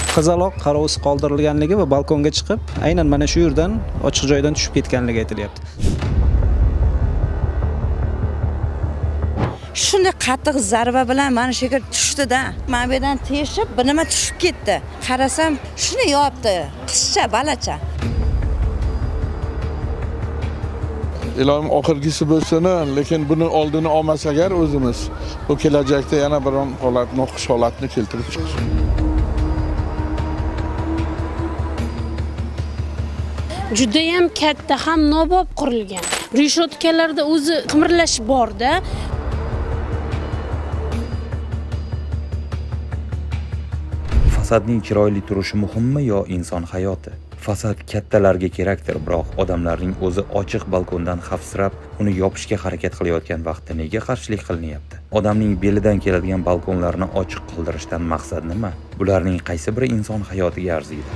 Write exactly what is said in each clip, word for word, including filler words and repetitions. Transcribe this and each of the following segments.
Qizaloq qarovsiz qoldirilganligi va balkonga chiqib, aynan mana shu yerdan ochiq joydan tushib ketganligi aytilyapti. Shunday qattiq zarba bilan mana shu yerga tushdi-da. Men bu yerdan teshib, bir nima tushib ketdi. Qarasam, shuni yopdi. Qizcha, balacha. Ilohim oxirgisi bo'lsin, lekin buni oldini olmasak agar o'zimiz, bu kelajakda yana biron holat, noxush holatni keltirib chiqish. Juda ham katta, ham nobob qurilgan. Reshotkalarda o'zi qimirlash bor-da. Fasadning chiroyli turishi muhimmi yo inson hayoti? Fasad kattalarga kerakdir, biroq odamlarning o'zi ochiq balkondan xavfsirab, uni yopishga harakat qilayotgan vaqtda nega qarshilik qilinyapti? Odamning belidan keladigan balkonlarni ochiq qoldirishdan maqsad nima? Bularning qaysi biri inson hayotiga arziydi?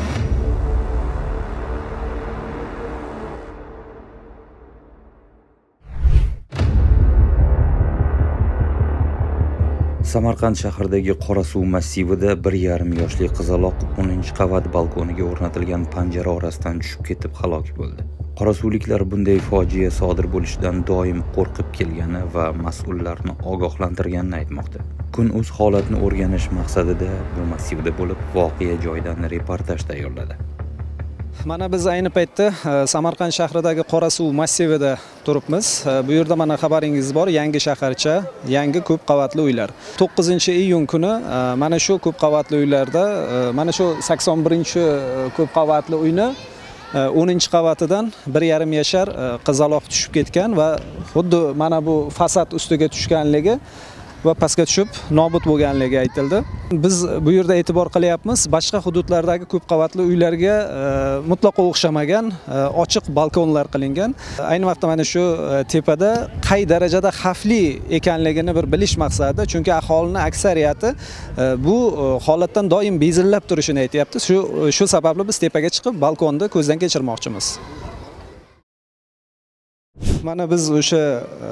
Samarqand shahridagi Qorasuv massivida bir yarim yoshli qizaloq o'ninchi qavat balkoniga o'rnatilgan panjara orasidan tushib ketib halok bo'ldi. Qorasuvliklar bunday fojia sodir bo'lishidan doim qo'rqib kelgani va mas'ullarni ogohlantirganini aytmoqda. Kun.uz holatni o'rganish maqsadida bu massivda bo'lib, voqea joyidan reportaj tayyorladi. Mana biz ayni paytda Samarqand shahridagi Qorasuv massivida turibmiz. Bu yerda mana xabaringiz bor, yangi shaharcha, yangi ko'p qavatli uylar. to'qqizinchi iyun kuni mana shu ko'p qavatli uylarda, mana shu sakson birinchi ko'p qavatli uyni o'ninchi qavatidan bir yarim yashar qizaloq tushib ketgan va xuddi mana bu fasad ustiga tushganligi va pastga tushib nobud bo'lganligi aytildi. Biz bu yerda e'tibor qilyapmiz, boshqa hududlardagi ko'p qavatli uylarga mutlaqo o'xshamagan ochiq balkonlar qilingan. Ayni vaqtda mana shu tepada qay darajada xavfli ekanligini bir bilish maqsadida, chunki aholining aksariyati bu holatdan doim bezillab turishini aytayapti. Shu shu sababli biz tepaga chiqib balkonni ko'zdan kechirmoqchimiz. Mana biz o'sha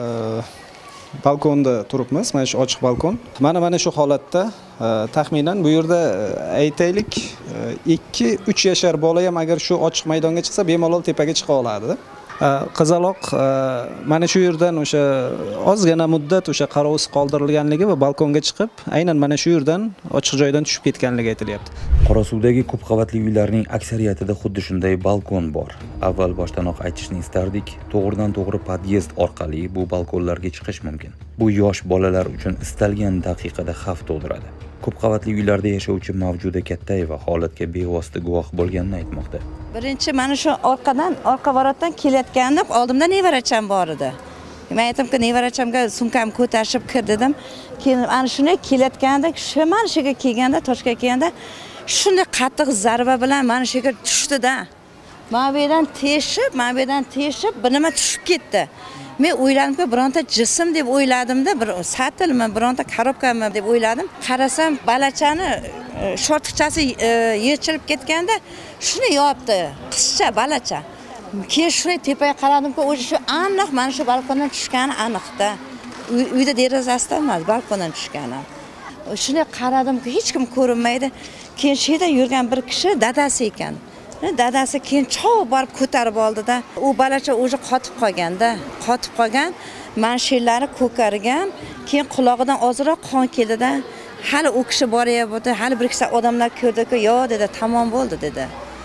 balkonda turibmiz, mana shu ochiq balkon. Mana mana shu holatda taxminan bu yerda aytaylik ikki uch yashar bola ham agar shu ochiq maydonga chiqsa bemalol tepaga chiqa oladi. Qizaloq mana shu yerdan o'sha ozgina muddat o'sha qarovsiz qoldirilganligi va balkonga chiqib, aynan mana shu yerdan ochiq joydan tushib ketganligi aytilyapti. Qorasuvdagi ko'p qavatli uylarning aksariyatida xuddi shunday balkon bor. Avval boshdanoq aytishni istardik, to'g'ridan to'g'ri podyezd orqali bu balkonlarga chiqish mumkin. Bu yosh bolalar uchun istalgan daqiqada xavf tug'diradi. Ko'p qavatli uylarda yashovchi Mavjuda Kattayeva holatga bevosita guvoh bo'lganini aytmoqda. Birinchi mana shu orqadan, orqa varotdan kelayotganda oldimda nevaracham bor edi. Men aytdim-ki, nevarachamga sumkamni ko'tarib kir dedim. Keyin ana shunday kelayotganda, shu mana shu yerga kelganda, Toshkentga kelganda, shunday qattiq zarba bilan mana shu yerga tushdi-da. Men bu yerdan teshib, men bu yerdan teshib, bir nima tushib ketdi. Men o'yladimki, bironta jism deb o'yladimda, bir satilmi, bironta korobkami deb o'yladim. Qarasam, balachani shortiqchasi yechilib ketganda, shuni yopdi. Qizcha, balacha. Keyin shuni tepaga qaradimki, o'sha shu aniq mana shu balkondan tushgani aniqda. Uyda derazasidan emas, balkondan tushgani. Shuni qaradimki, hech kim ko'rinmaydi. Keyin shu yerda yurgan bir kishi dadasi ekan. Dadasi keyin chov borib ko'tarib oldi-da. U balacha o'zi qotib qolganda, qotib qolgan, manshillari ko'kargan, keyin qulog'idan ozroq qon keldi-da. Hali u kishi boryapti, hali bir kishi odamlar ko'rdi-ku, "Yo" dedi, "Tamom bo'ldi" dedi.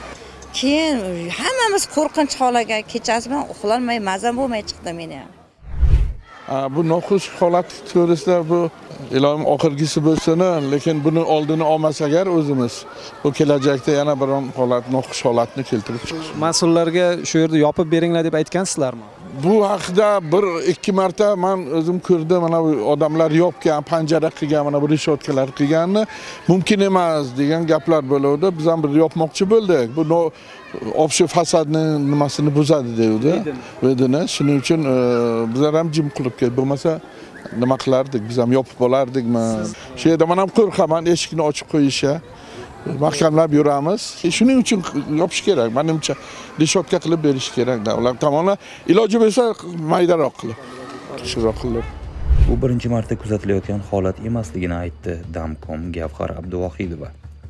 Keyin hammamiz qo'rqinch holaga kechasi bilan uxlolmay, mazam bo'lmay chiqdi meni ham. Bu noxush holat to'g'risida bu ilohim oxirgisi bo'lsin, lekin buni oldini olmasak agar o'zimiz, bu kelajakda yana biron holat, noxush holatni keltirib chiqish. Mas'ullarga shu yerda yopib beringlar deb aytgansizlarmi? Bu haqida bir ikki marta men o'zim ko'rdim, mana bu odamlar yopgan, panjara qilgan, mana bu reshotkalar qilganni mumkin emas degan gaplar bo'ldi. Biz ham bir yopmoqchi bo'ldik. Bu obshu fasadni nimasini buzadi deydi. Vedini shuning uchun bizlar ham jim qilib ketdik. Bo'lmasa nima qilardik? Biz ham yopib bo'lardikmi? Shu yerda men ham qo'rqaman, eshikni ochib qo'yishga. Mahkamlab yuramiz. E, shuning uchun yopish kerak. Menimcha reshotka qilib berish kerak. Ular tomonidan iloji bo'lsa maydaroq qilib, yaxshiroq qilib. Bu birinchi marta kuzatilayotgan holat emasligini aytdi Damkom Gavhar Abduvohidova.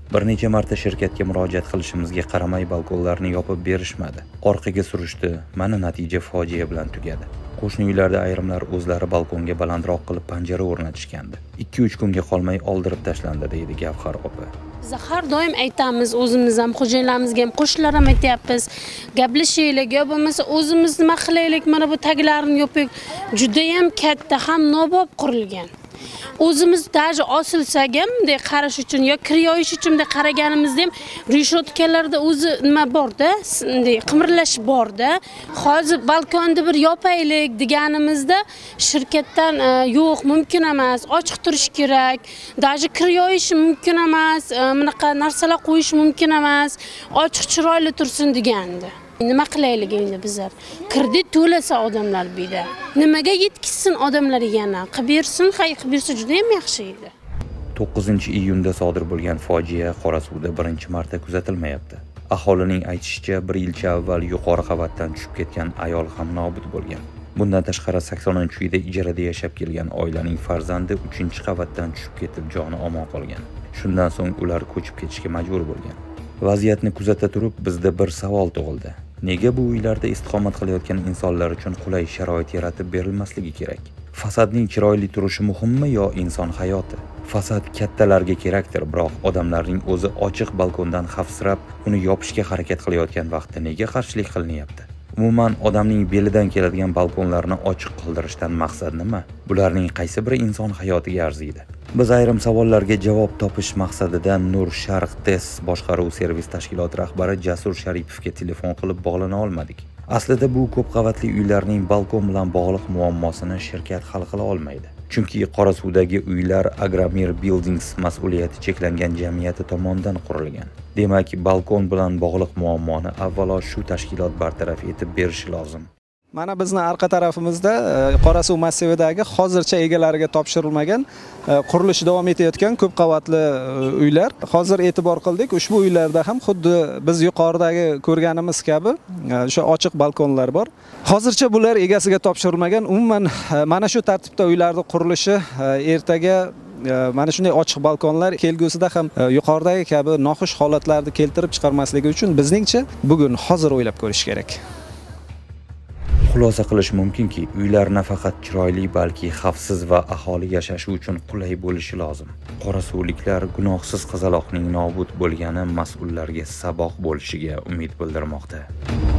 Bir necha marta shirkatga murojaat qilishimizga qaramay balkonlarni yopib berishmadi. Orqaga surishdi. Mana natija fojia bilan tugadi. Qo'shni uylarda ayrimlar o'zlari balkonga balandroq qilib panjara o'rnatishgandi. ikki uch kunga qolmay oldirib tashlandi, deydi Gavhar opa. Biz har doim aytamiz, o'zimiz ham, xo'jayinlarimizga ham, qo'shnilar ham aytyapmiz. Gaplashaylik, yo bo'lmasa o'zimiz nima qilaylik, mana bu taglarini yopib, juda ham katta, ham nobop qurilgan. O'zimiz даже osilsak ham bunday qarash uchun yo kir yoyish uchun bunday qaraganimizda ham rishotkalarda o'zi nima bor-da, bunday qimirlash bor-da. Hozir balkonni bir yopaylik deganimizda shirkatdan yo'q, mumkin emas, ochiq turish kerak. Даже kir yoyish mumkin emas, bunaqa narsalar qo'yish mumkin emas, ochiq chiroyli tursin degandi. Nima qilaylik endi bizlar? Kredit to'lasa odamlar buyda. Nimaga yetkizsin odamlar yana? Qilib bersin, hay qilib bersa juda ham yaxshi edi. to'qqizinchi iyunda sodir bo'lgan fojia Qorasuvda birinchi marta kuzatilmayapti. Aholining aytishicha, bir yilcha avval yuqori qavatdan tushib ketgan ayol ham nobud bo'lgan. Bundan tashqari saksoninchi uyda ijarada yashab kelgan oilaning farzandi uchinchi qavatdan tushib ketib joni omon qolgan. Shundan so'ng ular ko'chib ketishga majbur bo'lgan. Vaziyatni kuzata turib bizda bir savol tug'ildi. Nega bu uylarda istiqomat qilayotgan insonlar uchun qulay sharoit yaratib berilmasligi kerak? Fasadning chiroyli turishi muhimmi yo inson hayoti? Fasad kattalarga kerakdir, biroq odamlarning o'zi ochiq balkondan xavfsirab, uni yopishga harakat qilayotgan vaqtda nega qarshilik qilinyapti? Umuman odamning belidan keladigan balkonlarni ochiq qoldirishdan maqsad nima? Bularning qaysi biri inson hayotiga arziydi? Biz ayrim savollarga javob topish maqsadida Nur Sharq Test boshqaruv servis tashkiloti rahbari Jasur Sharipovga telefon qilib bog'lana olmadik. Aslida bu ko'p qavatli uylarning balkon bilan bog'liq muammosini shirkat hal qila olmaydi. Chunki Qorasuvdagi uylar Agramir Buildings mas'uliyati cheklangan jamiyati tomonidan qurilgan. Demak, balkon bilan bog'liq muammoni avvalo shu tashkilot bartaraf etib berishi lozim. Mana bizni orqa tarafimizda Qorasuv massividagi hozircha egalariga topshirilmagan qurilish davom etayotgan ko'p qavatli uylar. Hozir e'tibor qildik, ushbu uylarda ham xuddi biz yuqoridagi ko'rganimiz kabi o'sha ochiq balkonlar bor. Hozircha bular egasiga topshirilmagan. Umuman mana shu tartibda uylarning qurilishi ertaga mana shunday ochiq balkonlar kelgusida ham yuqoridagi kabi noxush holatlarni keltirib chiqarmasligi uchun bizningcha bugun hozir o'ylab ko'rish kerak. Xulosa qilish mumkinki, uylar nafaqat chiroyli, balki xavfsiz va aholi yashashi uchun qulay bo'lishi lozim. Qorasuvliklar gunohsiz qizaloqning nobud bo'lgani mas'ullarga saboq bo'lishiga umid bildirmoqda.